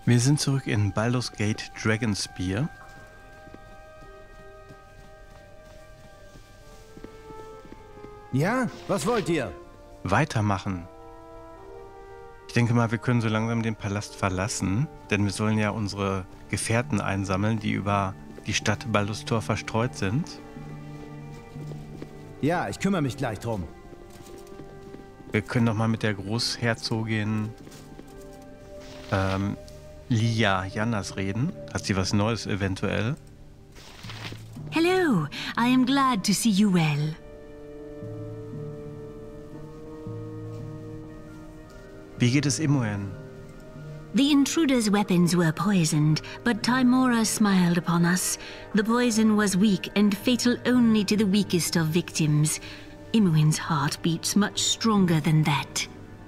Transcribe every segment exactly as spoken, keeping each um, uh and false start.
Wir sind zurück in Baldur's Gate Dragonspear. Ja? Was wollt ihr? Weitermachen. Ich denke mal, wir können so langsam den Palast verlassen, denn wir sollen ja unsere Gefährten einsammeln, die über die Stadt Baldur's Tor verstreut sind. Ja, ich kümmere mich gleich drum. Wir können doch mal mit der Großherzogin ähm, Lia Jannas reden. Hat sie was Neues eventuell? Hello, I am glad to see you well. Wie geht es Imoen? The intruder's weapons were poisoned, but Timora smiled upon us. The poison was weak and fatal only to the weakest of victims. Imoen's heart beats much stronger than that.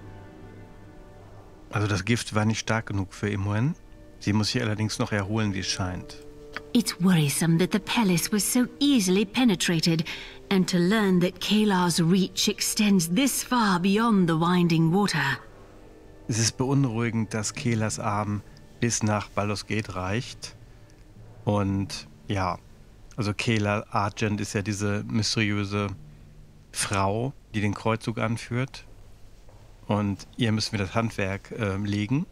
Also das Gift war nicht stark genug für Imoen. Sie muss sich allerdings noch erholen, wie es scheint. It's worrisome that the palace was so easily penetrated, and to learn that Kalar's reach extends this far beyond the winding water. Es ist beunruhigend, dass Kelas Arm bis nach Baldur's Gate reicht. Und ja, also Kela Argent ist ja diese mysteriöse Frau, die den Kreuzzug anführt. Und ihr müssen wir das Handwerk äh, legen.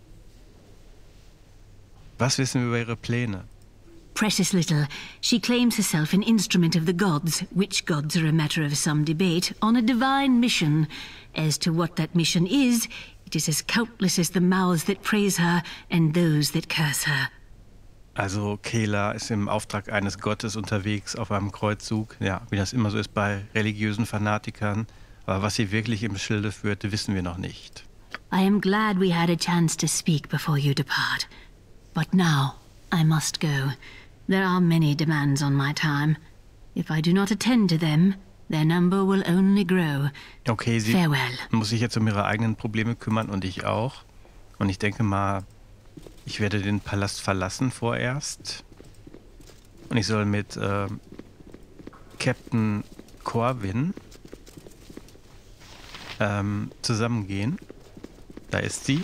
Was wissen wir über ihre Pläne? Precious little. She claims herself an instrument of the gods, which gods are a matter of some debate, on a divine mission. As to what that mission is, it is as countless as the mouths that praise her and those that curse her. Also Kela ist im Auftrag eines Gottes unterwegs auf einem Kreuzzug. Ja, wie das immer so ist bei religiösen Fanatikern. Aber was sie wirklich im Schilde führt, wissen wir noch nicht. I am glad we had a chance to speak before you depart. But now, I must go. There are many demands on my time. If I do not attend to them, their number will only grow. Okay, sie Farewell. muss sich jetzt um ihre eigenen Probleme kümmern und ich auch. Und ich denke mal, ich werde den Palast verlassen vorerst. Und ich soll mit äh, Captain Corwin ähm, zusammengehen. Da ist sie.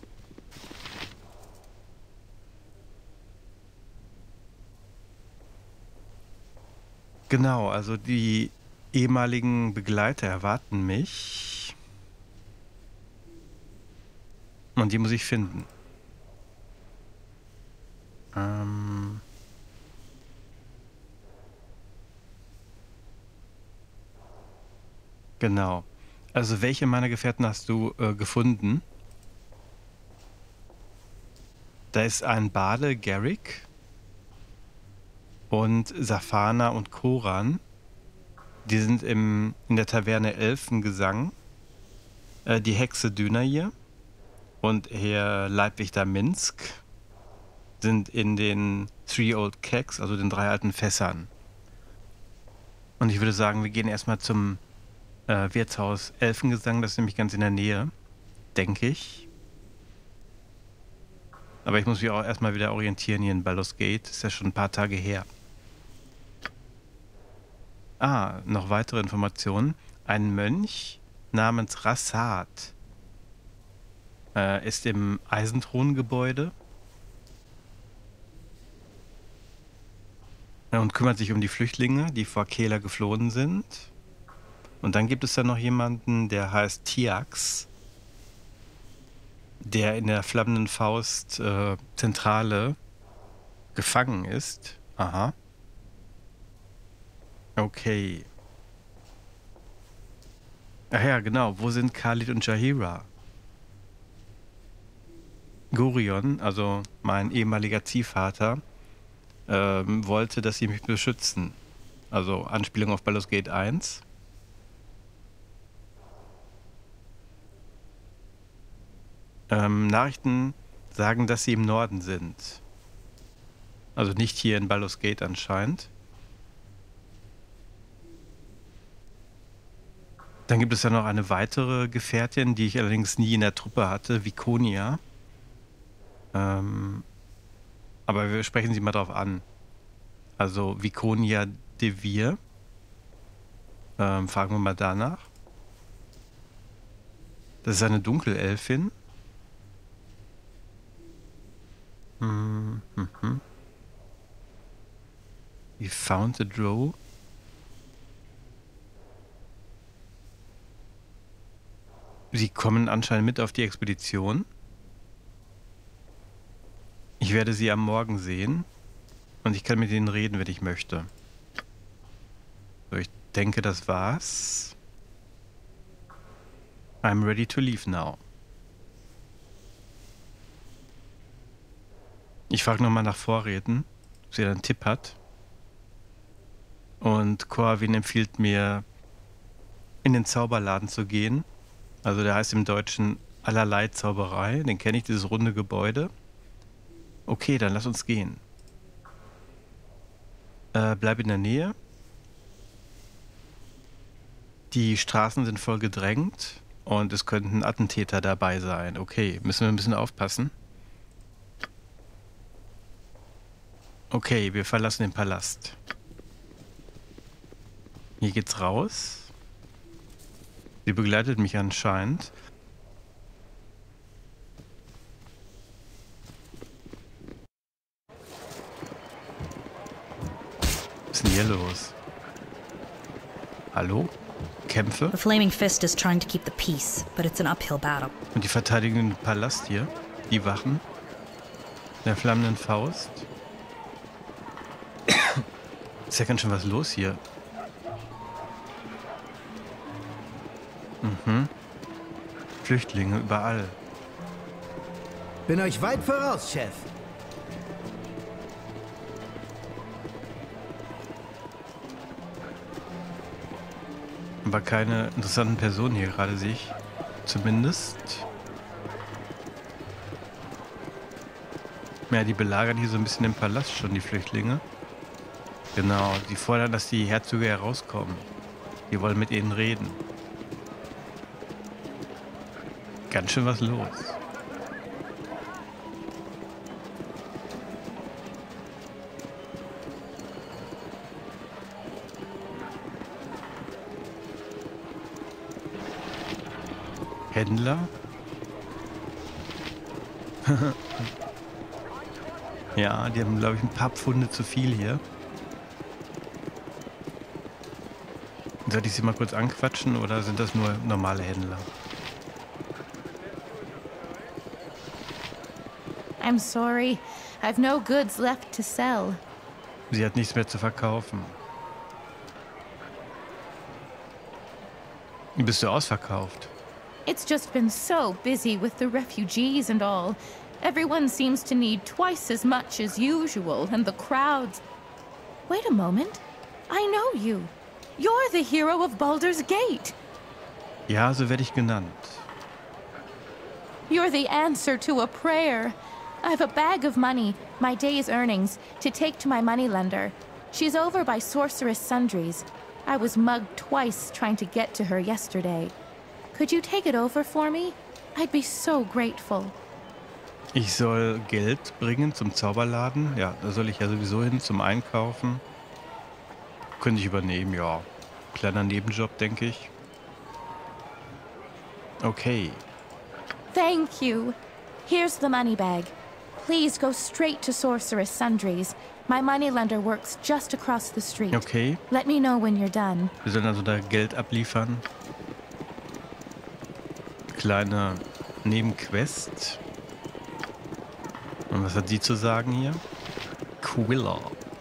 Genau, also die ehemaligen Begleiter erwarten mich. Und die muss ich finden. Ähm... Genau. Also welche meiner Gefährten hast du äh, gefunden? Da ist ein Bade, Garrick. Und Safana und Koran. Die sind im, in der Taverne Elfengesang. Äh, die Hexe Dynair und Herr Leibwächter Minsk sind in den Three Old Kegs, also den drei alten Fässern. Und ich würde sagen, wir gehen erstmal zum äh, Wirtshaus Elfengesang. Das ist nämlich ganz in der Nähe, denke ich. Aber ich muss mich auch erstmal wieder orientieren hier in Baldur's Gate. Das ist ja schon ein paar Tage her. Ah, noch weitere Informationen. Ein Mönch namens Rassad äh, ist im Eisenthrongebäude und kümmert sich um die Flüchtlinge, die vor Kela geflohen sind. Und dann gibt es da noch jemanden, der heißt Tiax, der in der Flammenden Faust äh, Zentrale gefangen ist. Aha. Okay. Ach ja, genau. Wo sind Khalid und Jaheira? Gorion, also mein ehemaliger Ziehvater, ähm, wollte, dass sie mich beschützen. Also Anspielung auf Baldur's Gate eins. Ähm, Nachrichten sagen, dass sie im Norden sind. Also nicht hier in Baldur's Gate anscheinend. Dann gibt es ja noch eine weitere Gefährtin, die ich allerdings nie in der Truppe hatte, Viconia. Ähm, aber wir sprechen sie mal drauf an. Also Viconia de Vir. Ähm, fragen wir mal danach. Das ist eine Dunkelelfin. mhm. We found the Drow. Sie kommen anscheinend mit auf die Expedition. Ich werde sie am Morgen sehen und ich kann mit ihnen reden, wenn ich möchte. So, ich denke, das war's. I'm ready to leave now. Ich frage nochmal nach Vorräten, ob sie einen Tipp hat. Und Corwin empfiehlt mir, in den Zauberladen zu gehen. Also der heißt im Deutschen Allerlei Zauberei. Den kenne ich, dieses runde Gebäude. Okay, dann lass uns gehen. Äh, bleib in der Nähe. Die Straßen sind voll gedrängt und es könnten Attentäter dabei sein. Okay, müssen wir ein bisschen aufpassen. Okay, wir verlassen den Palast. Hier geht's raus. Sie begleitet mich anscheinend. Was ist denn hier los? Hallo? Kämpfe? The Flaming Fist is trying to keep the peace, but it's an uphill battle. Und die verteidigen den Palast hier? Die Wachen? Der flammenden Faust? Ist ja ganz schön was los hier. Mhm. Flüchtlinge überall. Bin euch weit voraus, Chef. Aber keine interessanten Personen hier gerade sehe ich. Zumindest. Ja, die belagern hier so ein bisschen den Palast schon, die Flüchtlinge. Genau, die fordern, dass die Herzöge herauskommen. Die wollen mit ihnen reden. Ganz schön was los. Händler? Ja, die haben, glaube ich, ein paar Pfunde zu viel hier. Sollte ich sie mal kurz anquatschen oder sind das nur normale Händler? I'm sorry. I've no goods left to sell. Sie hat nichts mehr zu verkaufen. Bist du ausverkauft? It's just been so busy with the refugees and all. Everyone seems to need twice as much as usual, and the crowds... Wait a moment. I know you. You're the hero of Baldur's Gate. Ja, so werde ich genannt. You're the answer to a prayer. I've a bag of money, my day's earnings, to take to my moneylender. She's over by Sorceress Sundries. I was mugged twice trying to get to her yesterday. Could you take it over for me? I'd be so grateful. Ich soll Geld bringen zum Zauberladen. Ja, da soll ich ja sowieso hin zum Einkaufen. Könnte ich übernehmen, ja. Kleiner Nebenjob, denke ich. Okay. Thank you. Here's the money bag. Please go straight to Sorceress Sundries. My moneylender works just across the street. Okay. Let me know when you're done. Wir sollen also da Geld abliefern. Kleine Nebenquest. Und was hat sie zu sagen hier? Quilla.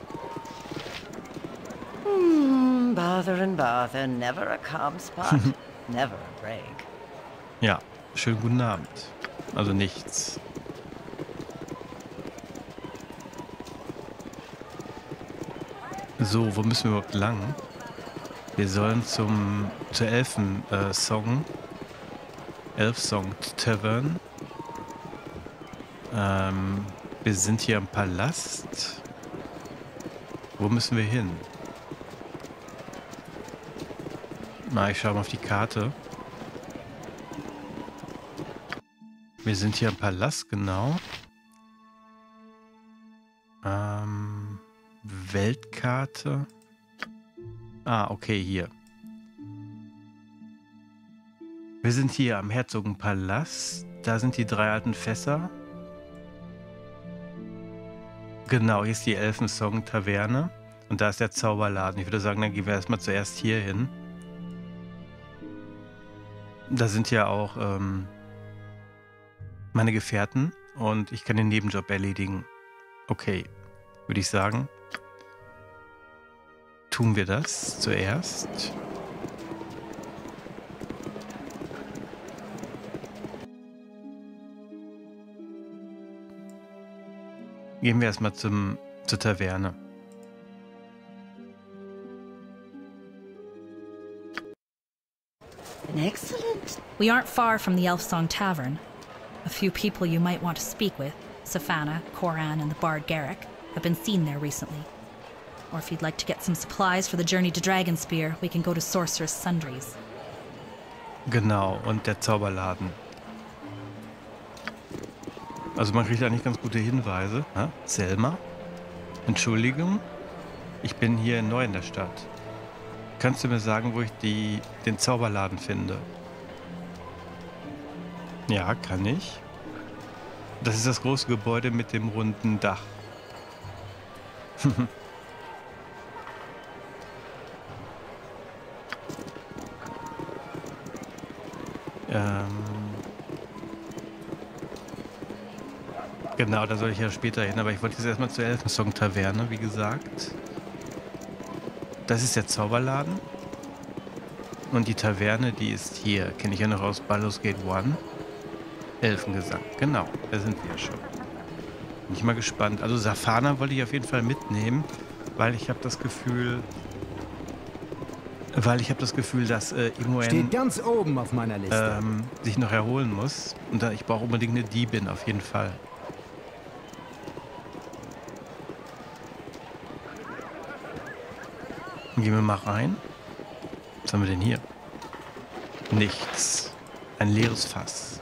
Hmm, bother and bother, never a calm spot, never a break. Ja, schönen guten Abend. Also nichts. So, wo müssen wir überhaupt lang? Wir sollen zum zur Elfen-Song. Äh, Elf-Song Tavern. Ähm, wir sind hier im Palast. Wo müssen wir hin? Na, ich schaue mal auf die Karte. Wir sind hier im Palast, genau. Ähm, Weltkarte. Ah, okay, hier. Wir sind hier am Herzogenpalast. Da sind die drei alten Fässer. Genau, hier ist die Elfensong-Taverne. Und da ist der Zauberladen. Ich würde sagen, dann gehen wir erstmal zuerst hier hin. Da sind ja auch ähm, meine Gefährten. Und ich kann den Nebenjob erledigen. Okay, würde ich sagen. Tun wir das zuerst. Gehen wir erstmal zum, zur Taverne. Excellent. We aren't far from the Elfsong Tavern. A few people you might want to speak with, Safana, Koran, and the Bard Garrick, have been seen there recently. Or if you'd like to get some supplies for the journey to Dragonspear, we can go to Sorceress Sundries. Genau, und der Zauberladen. Also man kriegt eigentlich ganz gute Hinweise. Ja? Selma? Entschuldigung, ich bin hier neu in der Stadt. Kannst du mir sagen, wo ich die, den Zauberladen finde? Ja, kann ich. Das ist das große Gebäude mit dem runden Dach. ähm... Genau, da soll ich ja später hin, aber ich wollte jetzt erstmal zur Elfensong-Taverne, wie gesagt. Das ist der Zauberladen. Und die Taverne, die ist hier. Kenne ich ja noch aus Baldur's Gate eins. Elfengesang, genau, da sind wir schon. Bin ich mal gespannt. Also Safana wollte ich auf jeden Fall mitnehmen, weil ich habe das Gefühl... Weil ich habe das Gefühl, dass äh, Imoen Steht ganz oben auf meiner Liste. Ähm, sich noch erholen muss. Und da, ich brauche unbedingt eine Diebin, auf jeden Fall. Gehen wir mal rein. Was haben wir denn hier? Nichts. Ein leeres Fass.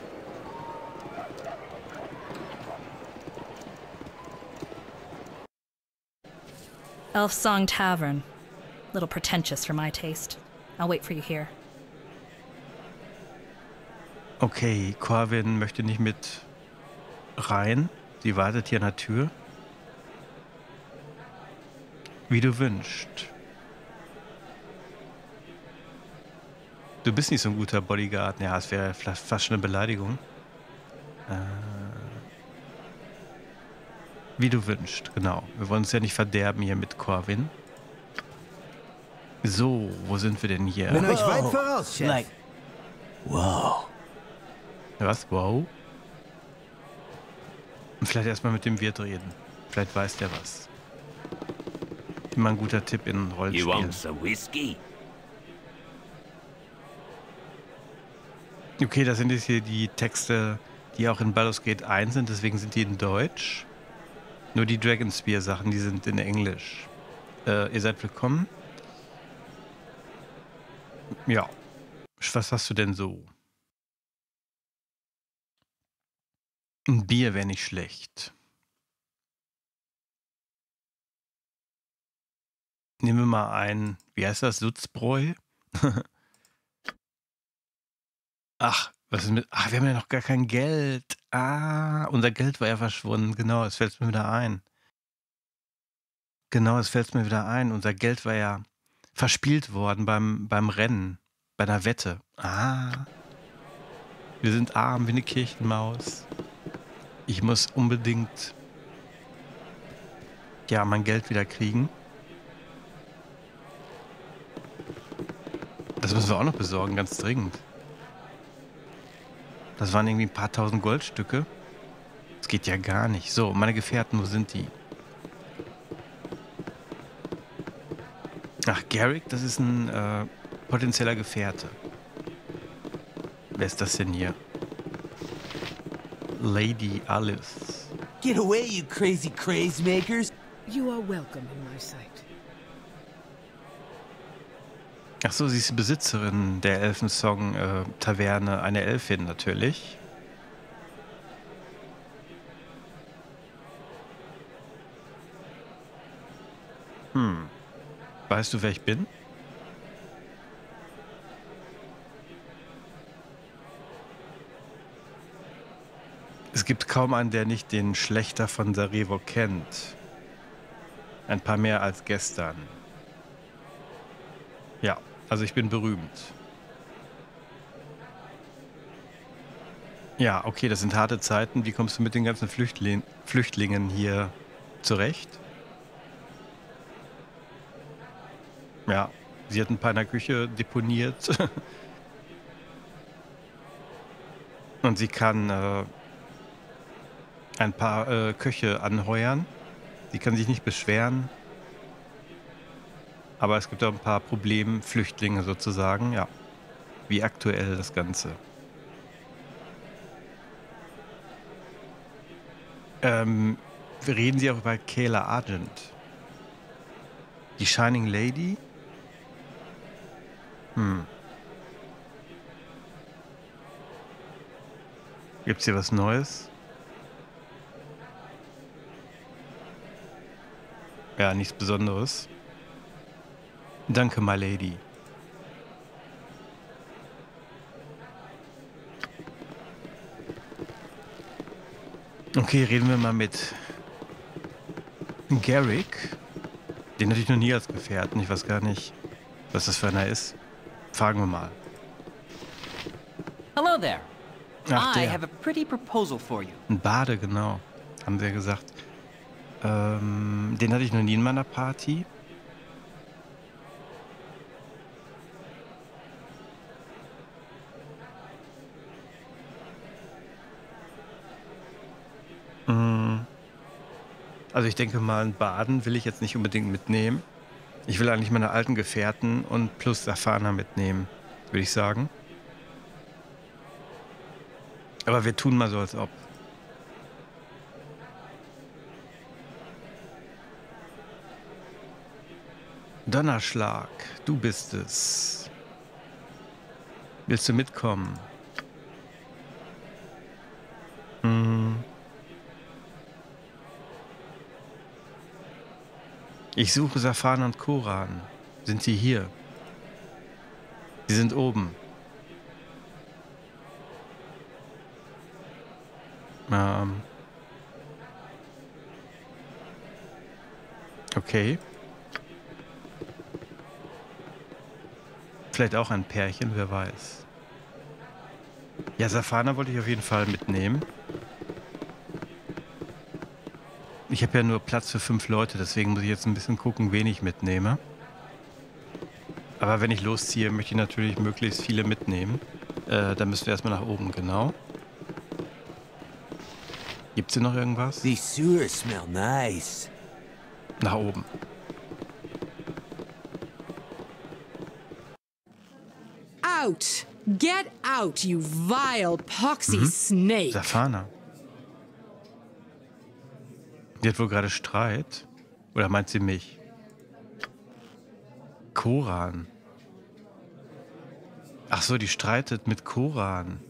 Elfsong Tavern. Little pretentious for my taste. I'll wait for you here. Okay, Corwin möchte nicht mit rein. Sie wartet hier an der Tür. Wie du wünschst. Du bist nicht so ein guter Bodyguard. Ja, es wäre fast schon eine Beleidigung. Äh, wie du wünschst, genau. Wir wollen uns ja nicht verderben hier mit Corwin. So, wo sind wir denn hier? Bin euch weit voraus, Chef. Like, wow. Was? Wow? Und vielleicht erstmal mit dem Wirt reden. Vielleicht weiß der was. Immer ein guter Tipp in You Rollenspielen. want some whiskey? Okay, das sind jetzt hier die Texte, die auch in Baldur's Gate eins sind, deswegen sind die in Deutsch. Nur die Dragonspear-Sachen, die sind in Englisch. Äh, ihr seid willkommen. Ja. Was hast du denn so? Ein Bier wäre nicht schlecht. Nehmen wir mal ein, wie heißt das, Sutzbräu? Ach, was ist mit, ach, wir haben ja noch gar kein Geld. Ah, unser Geld war ja verschwunden. Genau, es fällt mir wieder ein. Genau, es fällt mir wieder ein. Unser Geld war ja verspielt worden beim, beim Rennen, bei einer Wette. Ah, wir sind arm wie eine Kirchenmaus. Ich muss unbedingt, ja, mein Geld wieder kriegen. Das müssen wir auch noch besorgen, ganz dringend. Das waren irgendwie ein paar tausend Goldstücke. Das geht ja gar nicht. So, meine Gefährten, wo sind die? Ach, Garrick, das ist ein äh, potenzieller Gefährte. Wer ist das denn hier? Lady Alice. Get away, you crazy craze makers! You are welcome in my sight. Ach so, sie ist die Besitzerin der Elfensong-Taverne, eine Elfin natürlich. Hm. Weißt du, wer ich bin? Es gibt kaum einen, der nicht den Schlächter von Sarajevo kennt. Ein paar mehr als gestern. Ja, also ich bin berühmt. Ja, okay, das sind harte Zeiten. Wie kommst du mit den ganzen Flüchtling Flüchtlingen hier zurecht? Ja, sie hat ein paar in der Küche deponiert. Und sie kann äh, ein paar äh, Köche anheuern. Sie kann sich nicht beschweren. Aber es gibt auch ein paar Problemflüchtlinge sozusagen. Ja, wie aktuell das Ganze. Ähm, reden Sie auch über Kayla Argent. Die Shining Lady? Hm. Gibt's hier was Neues? Ja, nichts Besonderes. Danke, my lady. Okay, reden wir mal mit Garrick. Den hatte ich noch nie als Gefährten. Ich weiß gar nicht, was das für einer ist. Fragen wir mal. Hello there. Ach, I der. have a pretty proposal for you. Ein Bade, genau. Haben sie ja gesagt. Ähm, den hatte ich noch nie in meiner Party. Also ich denke mal, ein Baden will ich jetzt nicht unbedingt mitnehmen. Ich will eigentlich meine alten Gefährten und plus Safana mitnehmen, würde ich sagen. Aber wir tun mal so, als ob. Donnerschlag, du bist es. Willst du mitkommen? Hm. Ich suche Safana und Koran. Sind sie hier? Sie sind oben. Ähm. Okay. Vielleicht auch ein Pärchen, wer weiß. Ja, Safana wollte ich auf jeden Fall mitnehmen. Ich habe ja nur Platz für fünf Leute, deswegen muss ich jetzt ein bisschen gucken, wen ich mitnehme. Aber wenn ich losziehe, möchte ich natürlich möglichst viele mitnehmen. Äh, dann müssen wir erstmal nach oben, genau. Gibt's hier noch irgendwas? These sewers smell nice. Nach oben. Out! Get out, you vile, poxy Mhm. snake! Safana. Die hat wohl gerade Streit. Oder meint sie mich? Koran. Ach so, die streitet mit Koran.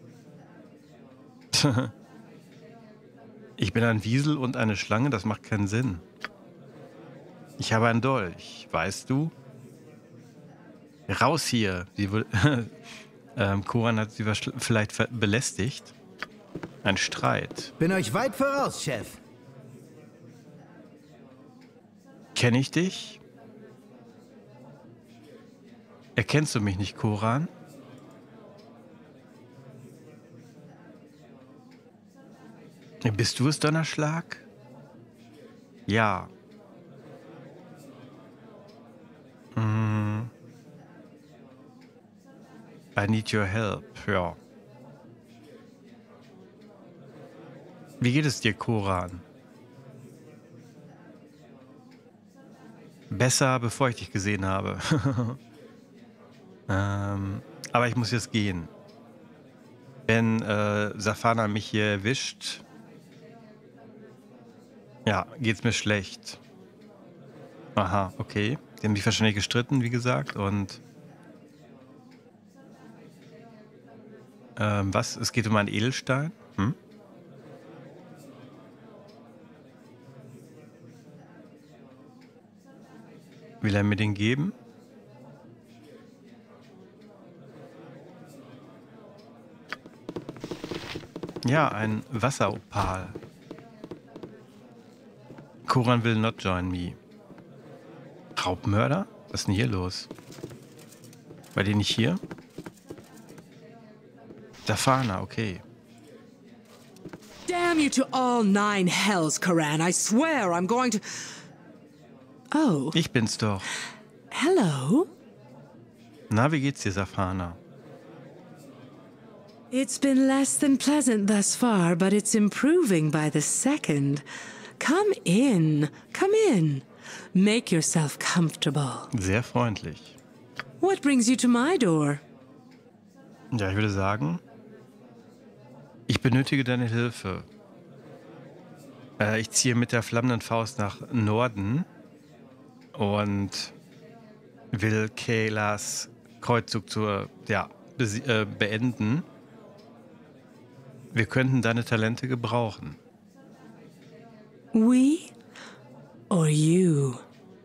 Ich bin ein Wiesel und eine Schlange, das macht keinen Sinn. Ich habe einen Dolch, weißt du? Raus hier. Sie wohl, ähm, Koran hat sie vielleicht belästigt. Ein Streit. Bin euch weit voraus, Chef. Kenne ich dich? Erkennst du mich nicht, Koran? Bist du es, Donnerschlag? Ja. Hm. I need your help, ja. Wie geht es dir, Koran? Besser, bevor ich dich gesehen habe. ähm, aber ich muss jetzt gehen. Wenn äh, Safana mich hier erwischt, ja, geht's mir schlecht. Aha, okay. Die haben mich wahrscheinlich gestritten, wie gesagt, und ähm, was? Es geht um einen Edelstein? Hm? Will er mir den geben? Ja, ein Wasseropal. Koran will not join me. Raubmörder? Was ist denn hier los? War die nicht hier? Zafana, okay. Damn you to all nine hells, Karan. I swear I'm going to... Oh. Ich bin's doch. Hello? Na, wie geht's dir, Zafana? It's been less than pleasant thus far, but it's improving by the second. Come in. Come in. Make yourself comfortable. Sehr freundlich. What brings you to my door? Ja, ich würde sagen, ich benötige deine Hilfe. Äh, ich ziehe mit der flammenden Faust nach Norden und will Kaylas Kreuzzug zur, ja, äh, beenden. Wir könnten deine Talente gebrauchen. We or you?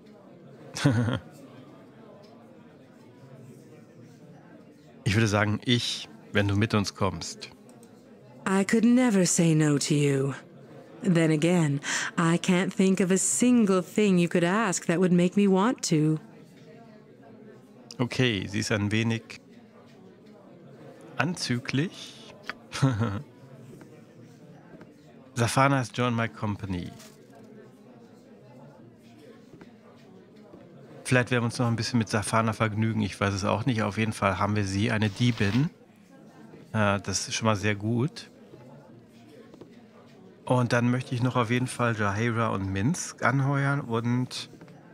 Ich würde sagen, ich, wenn du mit uns kommst. I could never say no to you. Then again, I can't think of a single thing you could ask that would make me want to. Okay, sie ist ein wenig anzüglich. Zafana has joined my company. Vielleicht werden wir uns noch ein bisschen mit Zafana vergnügen, ich weiß es auch nicht. Auf jeden Fall haben wir sie, eine Diebin. Äh, das ist schon mal sehr gut. Und dann möchte ich noch auf jeden Fall Jaheira und Minsk anheuern und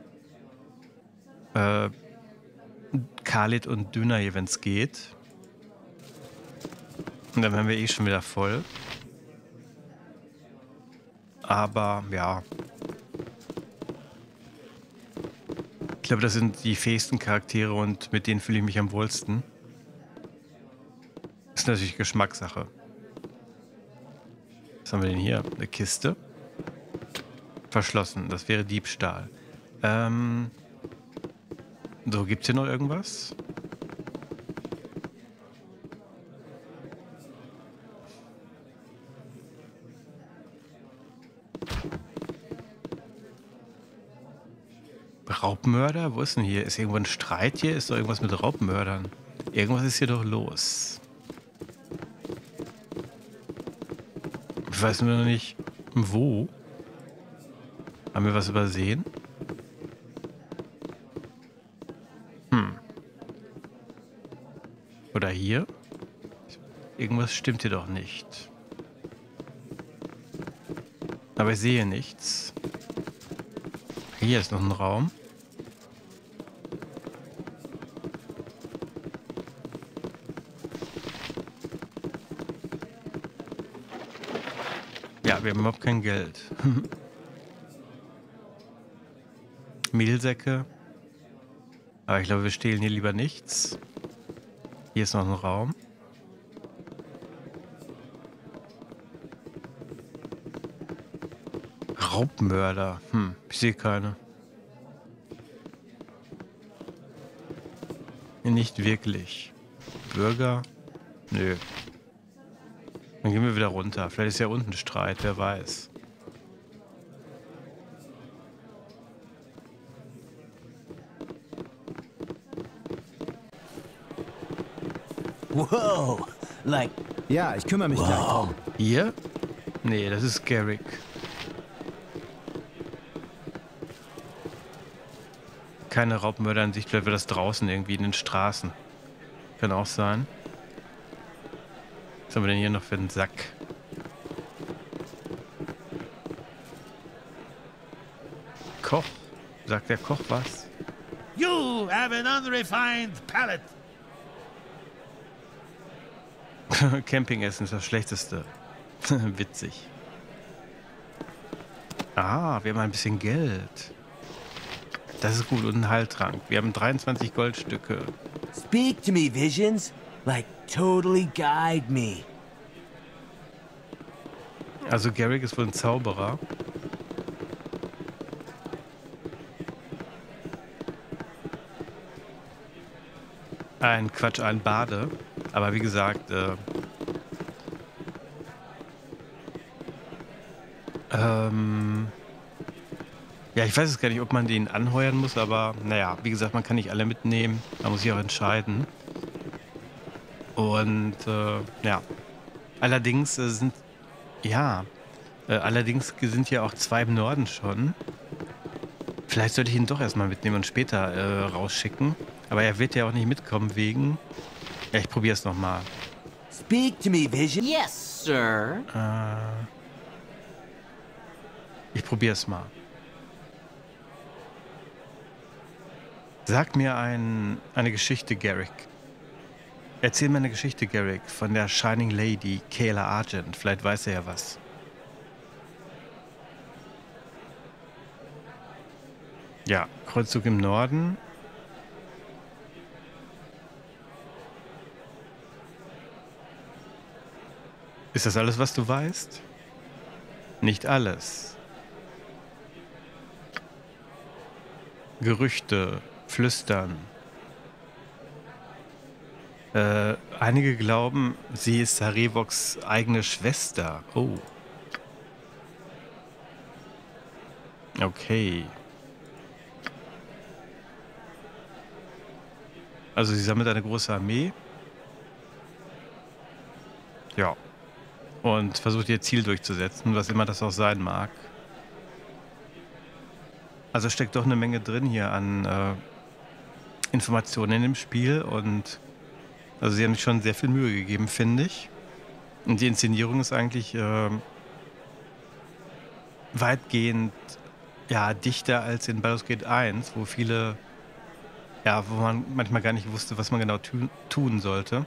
äh, Khalid und Dünaye, wenn es geht. Und dann wären wir eh schon wieder voll. Aber ja. Ich glaube, das sind die fähigsten Charaktere und mit denen fühle ich mich am wohlsten. Ist natürlich Geschmackssache. Was haben wir denn hier? Eine Kiste. Verschlossen. Das wäre Diebstahl. Ähm. So, gibt's hier noch irgendwas? Raubmörder? Wo ist denn hier? Ist irgendwo ein Streit hier? Ist doch irgendwas mit Raubmördern? Irgendwas ist hier doch los. Ich weiß nur noch nicht, wo. Haben wir was übersehen? Hm. Oder hier? Irgendwas stimmt hier doch nicht. Aber ich sehe nichts. Hier ist noch ein Raum. Ja, wir haben überhaupt kein Geld. Mehlsäcke. Aber ich glaube, wir stehlen hier lieber nichts. Hier ist noch ein Raum. Raubmörder. Hm, ich sehe keine. Nicht wirklich. Bürger? Nö. Dann gehen wir wieder runter. Vielleicht ist ja unten Streit, wer weiß. Whoa, like... Ja, ich kümmere mich wow. gleich drum. Hier? Nee, das ist Garrick. Keine Raubmörder in Sicht, vielleicht wird das draußen irgendwie in den Straßen. Kann auch sein. Was haben wir denn hier noch für einen Sack? Koch? Sagt der Koch was? You have an unrefined palate. Campingessen ist das Schlechteste. Witzig. Ah, wir haben ein bisschen Geld. Das ist gut und ein Heiltrank. Wir haben dreiundzwanzig Goldstücke. Speak to me, Visions. Like, totally guide me. Also Garrick ist wohl ein Zauberer. Ein Quatsch, ein Bade. Aber wie gesagt, äh, ähm, Ja, ich weiß es gar nicht, ob man den anheuern muss, aber naja, wie gesagt, man kann nicht alle mitnehmen. Man muss sich auch entscheiden. Und äh, ja, allerdings äh, sind, ja, äh, allerdings sind ja auch zwei im Norden schon. Vielleicht sollte ich ihn doch erstmal mitnehmen und später äh, rausschicken. Aber er wird ja auch nicht mitkommen wegen... Ja, ich probiere es nochmal. Speak to me, Vision. Yes, sir. Äh, ich probiere es mal. Sag mir ein, eine Geschichte, Garrick. Erzähl mir eine Geschichte, Garrick, von der Shining Lady, Kayla Argent. Vielleicht weiß er ja was. Ja, Kreuzzug im Norden. Ist das alles, was du weißt? Nicht alles. Gerüchte, Flüstern. Äh, einige glauben, sie ist Sarevoks eigene Schwester. Oh. Okay. Also sie sammelt eine große Armee. Ja. Und versucht ihr Ziel durchzusetzen, was immer das auch sein mag. Also steckt doch eine Menge drin hier an äh, Informationen in dem Spiel. Und also sie haben sich schon sehr viel Mühe gegeben, finde ich. Und die Inszenierung ist eigentlich äh, weitgehend ja, dichter als in Baldur's Gate eins, wo viele, ja, wo man manchmal gar nicht wusste, was man genau tu tun sollte.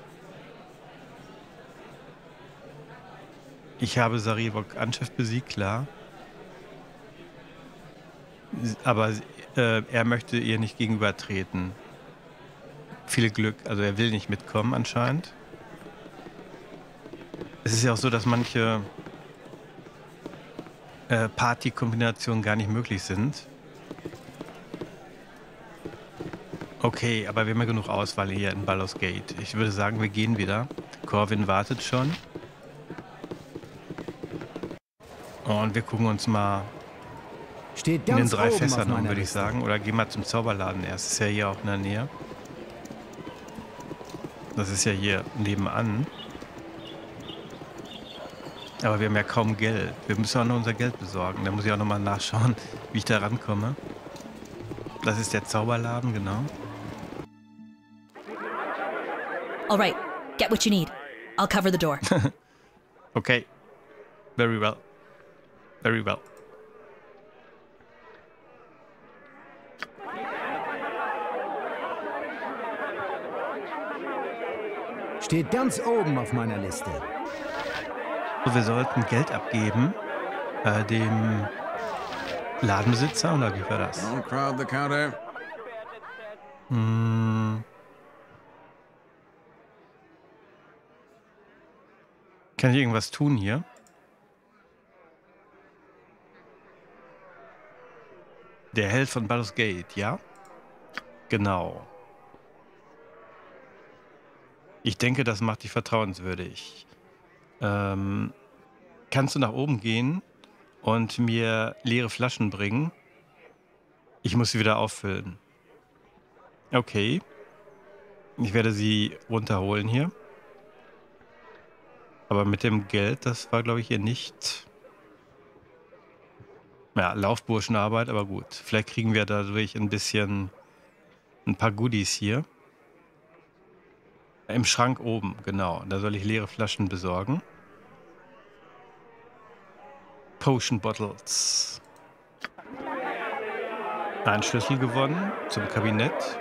Ich habe Sarevok Anschiff besiegt, klar. Aber äh, er möchte ihr nicht gegenübertreten. Viel Glück, also er will nicht mitkommen anscheinend. Es ist ja auch so, dass manche äh, Party-Kombinationen gar nicht möglich sind. Okay, aber wir haben ja genug Auswahl hier in Baldur's Gate. Ich würde sagen, wir gehen wieder. Corvin wartet schon. Und wir gucken uns mal Steht in den ganz drei oben Fässern auf um, meiner würde ich Liste. sagen. Oder gehen wir zum Zauberladen erst. Das ist ja hier auch in der Nähe. Das ist ja hier nebenan. Aber wir haben ja kaum Geld. Wir müssen auch noch unser Geld besorgen. Da muss ich auch noch mal nachschauen, wie ich da rankomme. Das ist der Zauberladen, genau. All right, get what you need. I'll cover the door. Okay. Very well. Very well. Steht ganz oben auf meiner Liste. So, wir sollten Geld abgeben äh, dem Ladenbesitzer, oder wie war das? Don't crowd the counter. Hm. Kann ich irgendwas tun hier? Der Held von Baldur's Gate, ja? Genau. Ich denke, das macht dich vertrauenswürdig. Ähm, kannst du nach oben gehen und mir leere Flaschen bringen? Ich muss sie wieder auffüllen. Okay. Ich werde sie runterholen hier. Aber mit dem Geld, das war, glaube ich, hier nicht... Ja, Laufburschenarbeit, aber gut. Vielleicht kriegen wir dadurch ein bisschen... ein paar Goodies hier. Im Schrank oben, genau. Da soll ich leere Flaschen besorgen. Potion Bottles. Ein Schlüssel gewonnen zum Kabinett.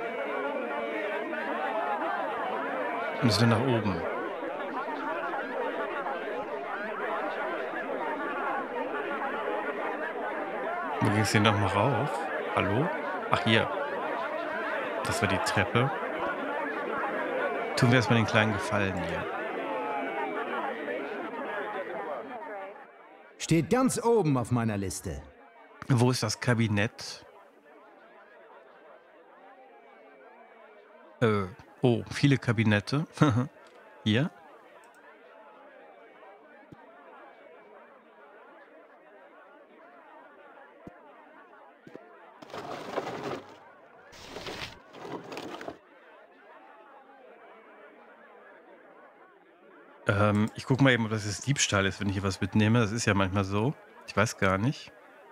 Müssen wir nach oben. Wo ging es hier nochmal rauf? Hallo? Ach, hier. Das war die Treppe. Tun wir erstmal den kleinen Gefallen hier. Steht ganz oben auf meiner Liste. Wo ist das Kabinett? Äh, oh, viele Kabinette. Hier. Ähm, ich gucke mal eben, ob das jetzt Diebstahl ist, wenn ich hier was mitnehme. Das ist ja manchmal so. Ich weiß gar nicht.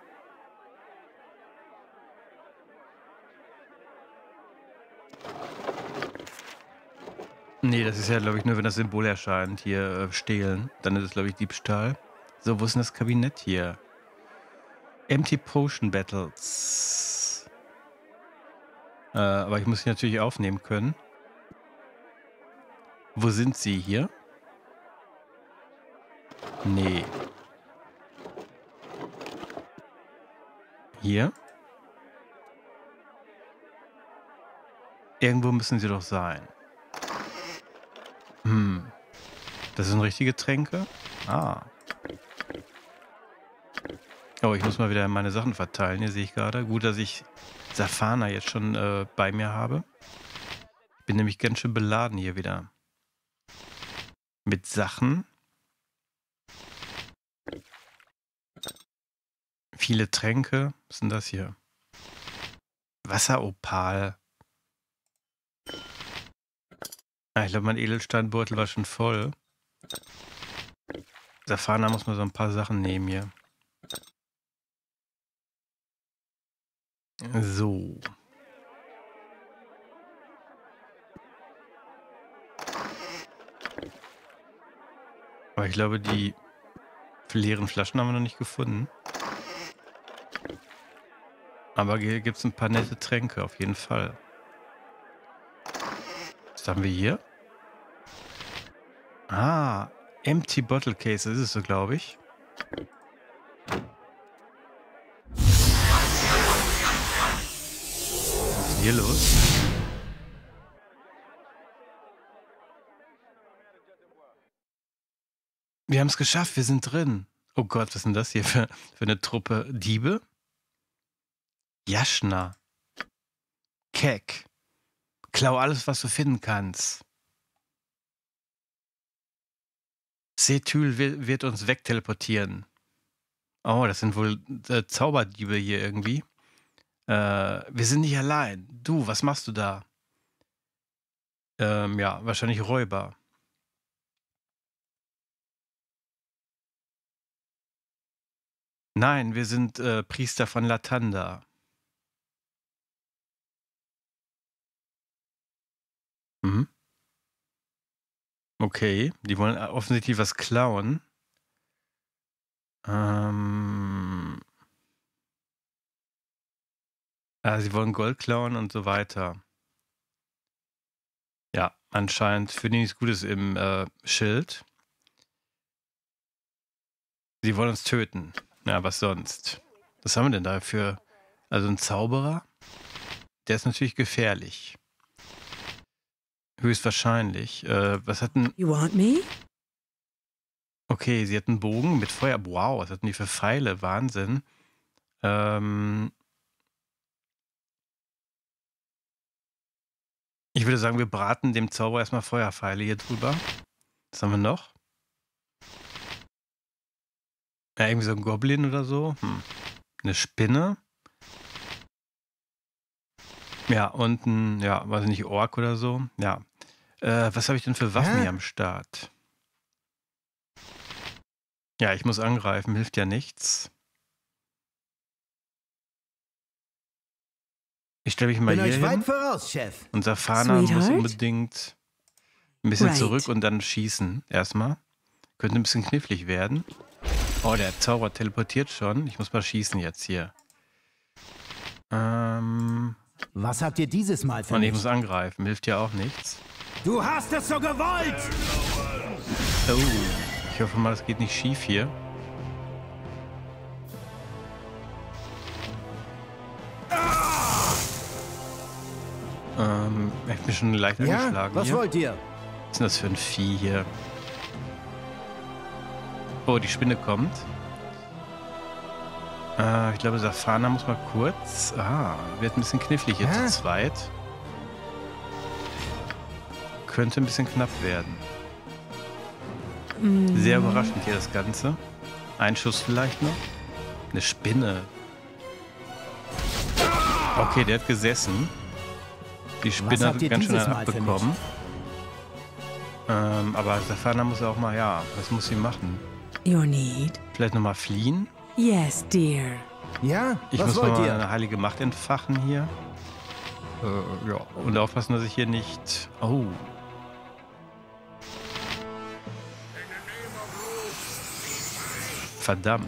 Nee, das ist ja, glaube ich, nur, wenn das Symbol erscheint. Hier äh, stehlen. Dann ist es, glaube ich, Diebstahl. So, wo ist denn das Kabinett hier? Empty Potion Battles. Äh, aber ich muss sie natürlich aufnehmen können. Wo sind sie hier? Nee. Hier? Irgendwo müssen sie doch sein. Hm. Das sind richtige Tränke? Ah. Oh, ich muss mal wieder meine Sachen verteilen. Hier sehe ich gerade. Gut, dass ich Safana jetzt schon äh, bei mir habe. Ich bin nämlich ganz schön beladen hier wieder. Mit Sachen. Viele Tränke. Was ist denn das hier? Wasseropal. Ah, ich glaube, mein Edelsteinbeutel war schon voll. Safana muss man so ein paar Sachen nehmen hier. So. Aber ich glaube, die leeren Flaschen haben wir noch nicht gefunden. Aber hier gibt es ein paar nette Tränke, auf jeden Fall. Was haben wir hier? Ah, Empty Bottle Case, das ist es so, glaube ich. Was ist hier los? Wir haben es geschafft, wir sind drin. Oh Gott, was ist denn das hier für, für eine Truppe Diebe? Jaschna. Keck. Klau alles, was du finden kannst. Setül wird, wird uns wegteleportieren. Oh, das sind wohl äh, Zauberdiebe hier irgendwie. Äh, wir sind nicht allein. Du, was machst du da? Ähm, ja, wahrscheinlich Räuber. Nein, wir sind äh, Priester von Latanda. Mhm. Okay, die wollen offensichtlich was klauen. Ähm. Ah, sie wollen Gold klauen und so weiter. Ja, anscheinend für die nichts Gutes im äh, Schild. Sie wollen uns töten. Ja, was sonst? Was haben wir denn da für... Also ein Zauberer? Der ist natürlich gefährlich. Höchstwahrscheinlich. Äh, was hatten... You want me? Okay, sie hatten einen Bogen mit Feuer. Wow, was hatten die für Pfeile? Wahnsinn. Ähm... Ich würde sagen, wir braten dem Zauberer erstmal Feuerpfeile hier drüber. Was haben wir noch? Ja, irgendwie so ein Goblin oder so. Hm. Eine Spinne. Ja, und ein, ja, weiß ich nicht, Ork oder so. Ja. Äh, was habe ich denn für Waffen Hä? hier am Start? Ja, ich muss angreifen, hilft ja nichts. Ich stelle mich mal Bin hier euch weit hin. voraus, Chef. Und Safana muss Sweetheart? unbedingt ein bisschen Right. zurück und dann schießen. Erstmal. Könnte ein bisschen knifflig werden. Oh, der Zauber teleportiert schon. Ich muss mal schießen jetzt hier. Ähm. Was habt ihr dieses Mal für Und ich mich? muss angreifen. Hilft ja auch nichts. Du hast es so gewollt! Oh. Ich hoffe mal, das geht nicht schief hier. Ähm, ich bin schon leicht Ja, angeschlagen was hier. wollt ihr? Was ist denn das für ein Vieh hier? Oh, die Spinne kommt. Äh, ich glaube, Safana muss mal kurz... Ah, wird ein bisschen knifflig hier Hä? zu zweit. Könnte ein bisschen knapp werden. Sehr überraschend hier das Ganze. Ein Schuss vielleicht noch. Eine Spinne. Okay, der hat gesessen. Die Spinne hat habt ihr ganz schön dieses einen Mal für abbekommen. Ähm, aber Safana muss auch mal, ja, was muss sie machen? Your need? Vielleicht nochmal fliehen? Yes, dear. Ja? Ich Was muss wollt mal ihr? eine heilige Macht entfachen hier. Äh, ja. Und aufpassen, dass ich hier nicht... Oh. Verdammt.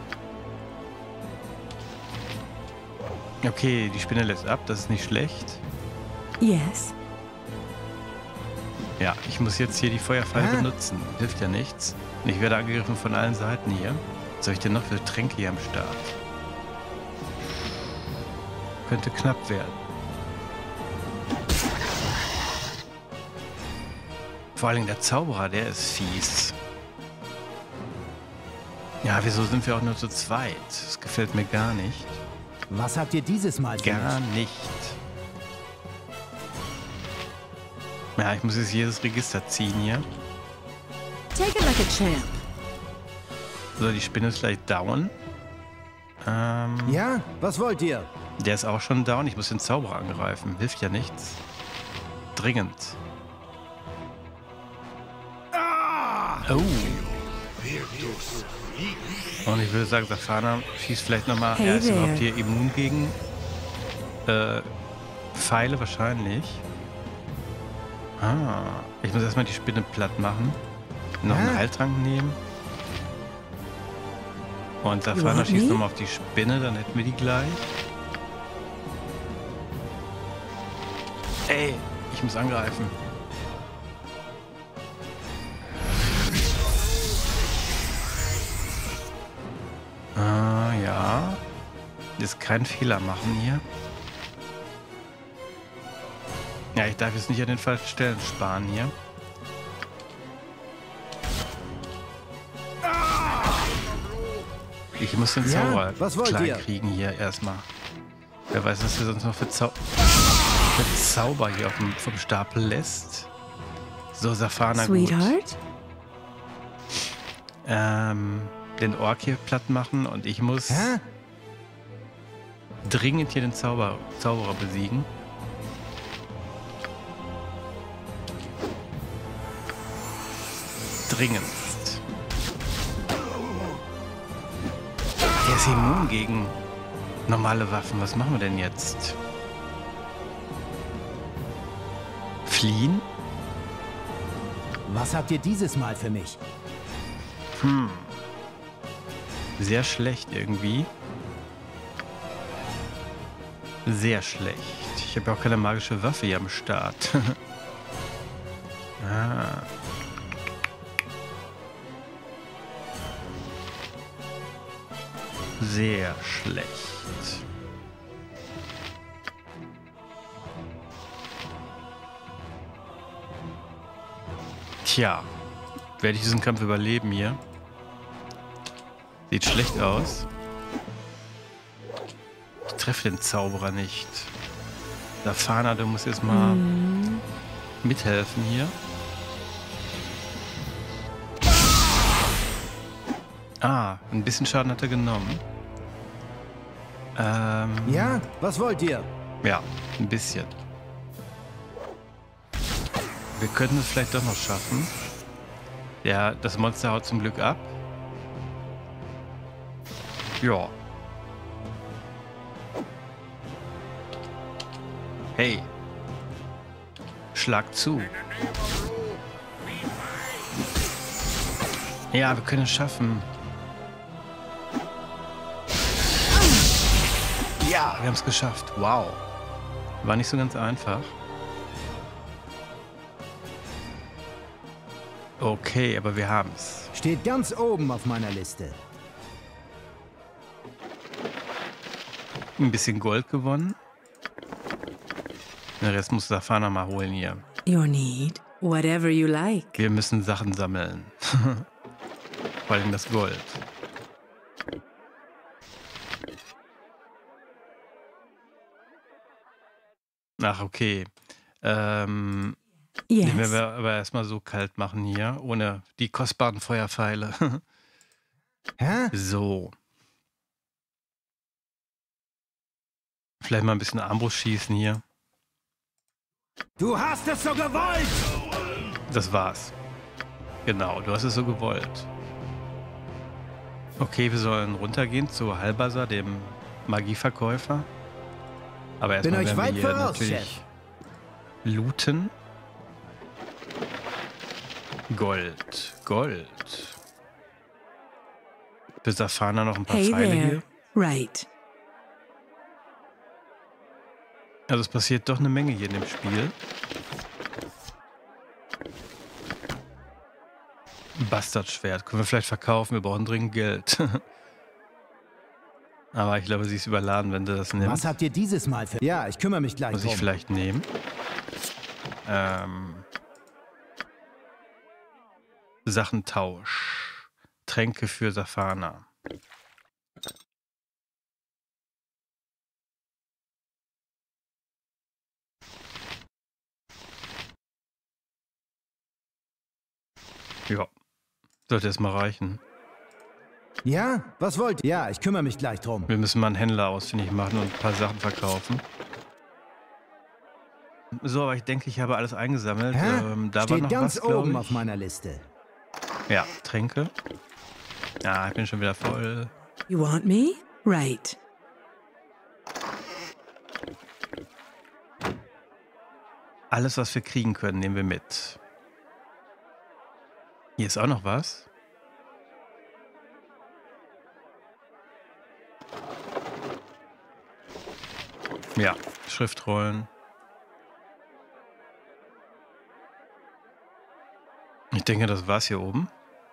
Okay, die Spinne lässt ab, das ist nicht schlecht. Yes. Ja, ich muss jetzt hier die Feuerpfeile Ah. benutzen. Hilft ja nichts. Und ich werde angegriffen von allen Seiten hier. Was soll ich denn noch für Tränke hier am Start? Könnte knapp werden. Vor allem der Zauberer, der ist fies. Ja, wieso sind wir auch nur zu zweit? Das gefällt mir gar nicht. Was habt ihr dieses Mal für Gar mich? nicht. Ja, ich muss jetzt jedes Register ziehen hier. Take it like a champ. So, die Spinne ist gleich down. Ähm, Ja? Was wollt ihr? Der ist auch schon down. Ich muss den Zauberer angreifen. Hilft ja nichts. Dringend. Oh. Und ich würde sagen, Safana schießt vielleicht nochmal. Hey Er ist there. überhaupt hier immun gegen äh, Pfeile wahrscheinlich. Ah. Ich muss erstmal die Spinne platt machen. Noch einen Hä? Heiltrank nehmen. Und Safana want schießt me? nochmal auf die Spinne, dann hätten wir die gleich. Ey, ich muss angreifen. Ah, ja. Jetzt keinen Fehler machen hier. Ja, ich darf jetzt nicht an den falschen Stellen sparen hier. Ich muss den Ja, Zauberer was wollt klein ihr? kriegen hier erstmal. Wer weiß, was wir sonst noch für, Zau für Zauber hier auf dem, vom Stapel lässt. So, Safana gut. Sweetheart? Ähm, den Ork hier platt machen und ich muss Hä? dringend hier den Zauber Zauberer besiegen. Dringendst. Der ist immun gegen normale Waffen. Was machen wir denn jetzt? Fliehen? Was habt ihr dieses Mal für mich? Hm. Sehr schlecht irgendwie. Sehr schlecht. Ich habe ja auch keine magische Waffe hier am Start. ah. Sehr schlecht. Tja, werde ich diesen Kampf überleben hier? Sieht schlecht aus. Ich treffe den Zauberer nicht. Safana, du musst jetzt mal Mm. mithelfen hier. Ah, ein bisschen Schaden hat er genommen. Ähm, Ja? Was wollt ihr? ja, ein bisschen. Wir könnten es vielleicht doch noch schaffen. Ja, das Monster haut zum Glück ab. Ja. Hey. Schlag zu. Ja, wir können es schaffen. Ja, wir haben es geschafft. Wow. War nicht so ganz einfach. Okay, aber wir haben es. Steht ganz oben auf meiner Liste. Ein bisschen Gold gewonnen. Den Rest muss Safana mal holen hier. Your need? Whatever you like. Wir müssen Sachen sammeln. Vor allem das Gold. Ach, okay. Ähm, Yes. den werden wir aber erstmal so kalt machen hier, ohne die kostbaren Feuerpfeile. Hä? So. Vielleicht mal ein bisschen Armbrust schießen hier. Du hast es so gewollt! Das war's. Genau, du hast es so gewollt. Okay, wir sollen runtergehen zu Halbazar, dem Magieverkäufer. Aber Bin erstmal euch werden wir weit hier voraus, natürlich Chef. looten. Gold, Gold. Für Safana noch ein paar Hey Pfeile there. hier. Right. Also es passiert doch eine Menge hier in dem Spiel. Bastardschwert. Können wir vielleicht verkaufen? Wir brauchen dringend Geld. Aber ich glaube, sie ist überladen, wenn du das nimmst. Was habt ihr dieses Mal für... Ja, ich kümmere mich gleich Muss ich drum. vielleicht nehmen. Ähm, Sachentausch. Tränke für Safana. Ja, sollte es mal reichen. Ja? Was wollt ihr? Ja, ich kümmere mich gleich drum. Wir müssen mal einen Händler ausfindig machen und ein paar Sachen verkaufen. So, aber ich denke, ich habe alles eingesammelt. Hä? Ähm, da Steht war noch ganz was, glaub oben ich. auf meiner Liste. Ja, Tränke. Ja, ich bin schon wieder voll. You want me? Right. Alles, was wir kriegen können, nehmen wir mit. Hier ist auch noch was. Ja, Schriftrollen. Ich denke, das war's hier oben.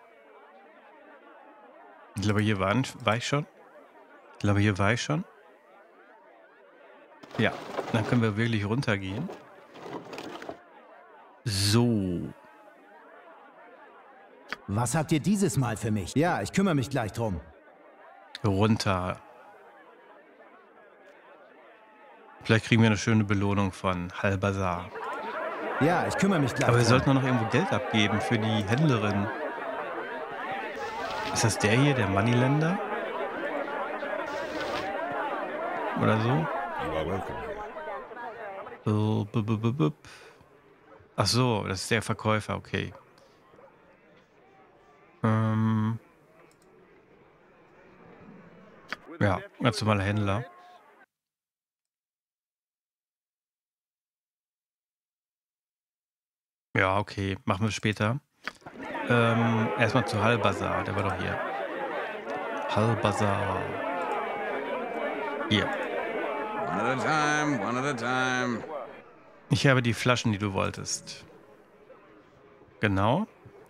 Ich glaube, hier war, war ich schon. Ich glaube, hier war ich schon. Ja, dann können wir wirklich runtergehen. So. Was habt ihr dieses Mal für mich? Ja, ich kümmere mich gleich drum. Runter. Vielleicht kriegen wir eine schöne Belohnung von Halbazar. Ja, ich kümmere mich gleich Aber wir drum. sollten noch irgendwo Geld abgeben für die Händlerin. Ist das der hier, der Moneylender? Oder so? So, bup, bup, bup, bup. Ach so, das ist der Verkäufer, okay. Ähm. Ja, ganz normaler Händler. Ja, okay, machen wir später. Ähm, erstmal zu Halbazar, der war doch hier. Halbazar. Hier. One at a time, one at a time. Ich habe die Flaschen, die du wolltest. Genau.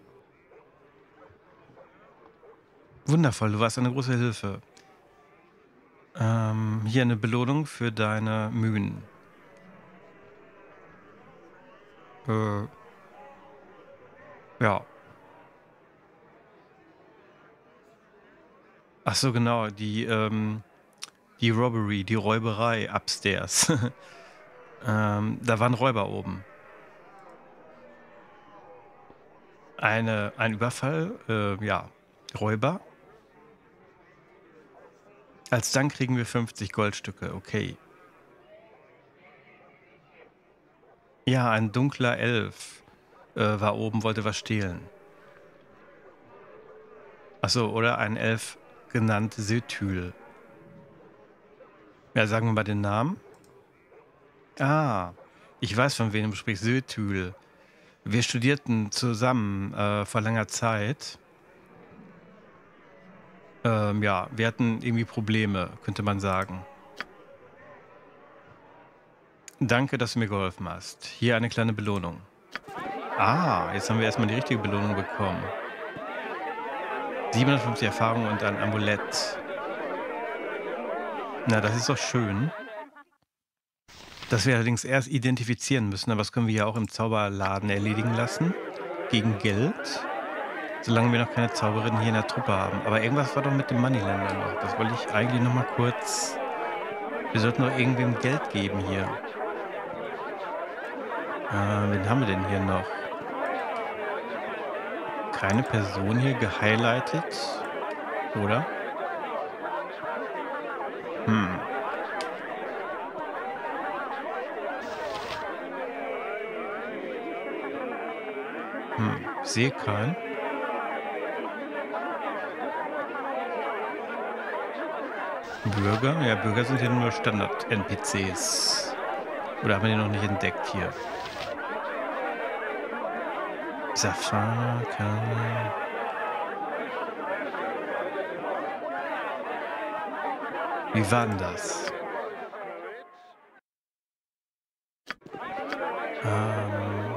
Wundervoll, du warst eine große Hilfe. Ähm, hier eine Belohnung für deine Mühen. Äh, ja. Ach so, genau, die, ähm, die Robbery, die Räuberei upstairs. ähm, da waren Räuber oben. Eine, ein Überfall, äh, ja, Räuber. Als Dank kriegen wir fünfzig Goldstücke, okay. Ja, ein dunkler Elf äh, war oben, wollte was stehlen. Achso, oder ein Elf genannt Sötül. Ja, sagen wir mal den Namen. Ah, ich weiß, von wem du sprichst, Sötül. Wir studierten zusammen äh, vor langer Zeit. Ähm, ja, wir hatten irgendwie Probleme, könnte man sagen. Danke, dass du mir geholfen hast. Hier eine kleine Belohnung. Ah, jetzt haben wir erstmal die richtige Belohnung bekommen. siebenhundertfünfzig Erfahrung und ein Amulett. Na, das ist doch schön. Das wir allerdings erst identifizieren müssen, aber das können wir ja auch im Zauberladen erledigen lassen. Gegen Geld. Solange wir noch keine Zauberin hier in der Truppe haben. Aber irgendwas war doch mit dem Moneylender noch. Das wollte ich eigentlich noch mal kurz... Wir sollten noch irgendwem Geld geben hier. Äh, wen haben wir denn hier noch? Keine Person hier gehighlightet, oder? Hm. Hm, ich sehe keinen. Bürger? Ja, Bürger sind ja nur Standard-N P Cs. Oder haben wir den noch nicht entdeckt hier? Safar, kann... Wie war denn das? Ähm...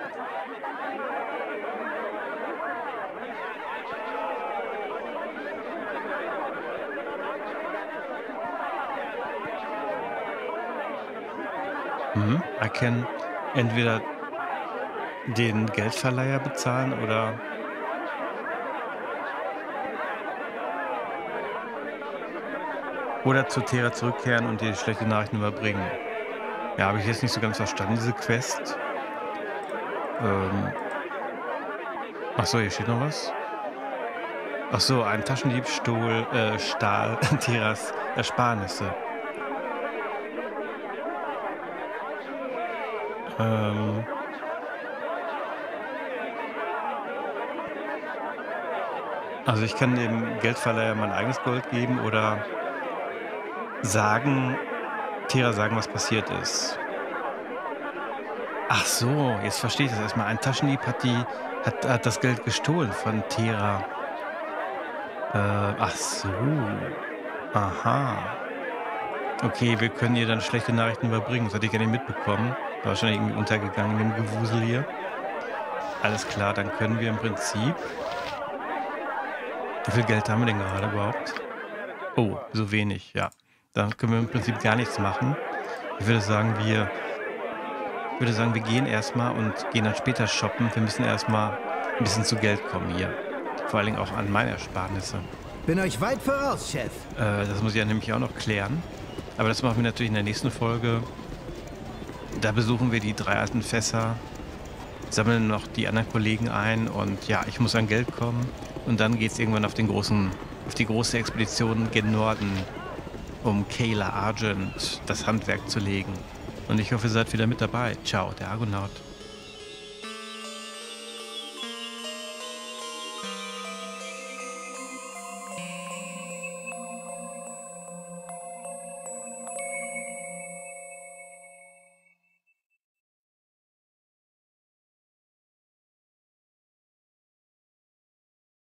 Mhm. Ich kann entweder den Geldverleiher bezahlen oder oder zu Terra zurückkehren und die schlechte Nachrichten überbringen. Ja, habe ich jetzt nicht so ganz verstanden, diese Quest. Ähm. Achso, hier steht noch was. Achso, ein Taschendiebstahl, äh, Stahl Terras Ersparnisse. Ähm. Also ich kann dem Geldverleiher mein eigenes Gold geben oder sagen, Terra sagen, was passiert ist. Ach so, jetzt verstehe ich das erstmal. Ein Taschendieb hat die, hat, hat das Geld gestohlen von Terra. Äh, ach so. Aha. Okay, wir können ihr dann schlechte Nachrichten überbringen. Das hatte ich gar nicht mitbekommen. War wahrscheinlich irgendwie untergegangen im Gewusel hier. Alles klar, dann können wir im Prinzip... Wie viel Geld haben wir denn gerade überhaupt? Oh, so wenig, ja. Da können wir im Prinzip gar nichts machen. Ich würde sagen, wir, ich würde sagen, wir gehen erstmal und gehen dann später shoppen. Wir müssen erstmal ein bisschen zu Geld kommen hier. Vor allen Dingen auch an meine Ersparnisse. Bin euch weit voraus, Chef. Äh, das muss ich ja nämlich auch noch klären. Aber das machen wir natürlich in der nächsten Folge. Da besuchen wir die drei alten Fässer, sammeln noch die anderen Kollegen ein und ja, ich muss an Geld kommen. Und dann geht es irgendwann auf den großen, auf die große Expedition gen Norden, um Kayla Argent das Handwerk zu legen. Und ich hoffe, ihr seid wieder mit dabei. Ciao, der Argonaut.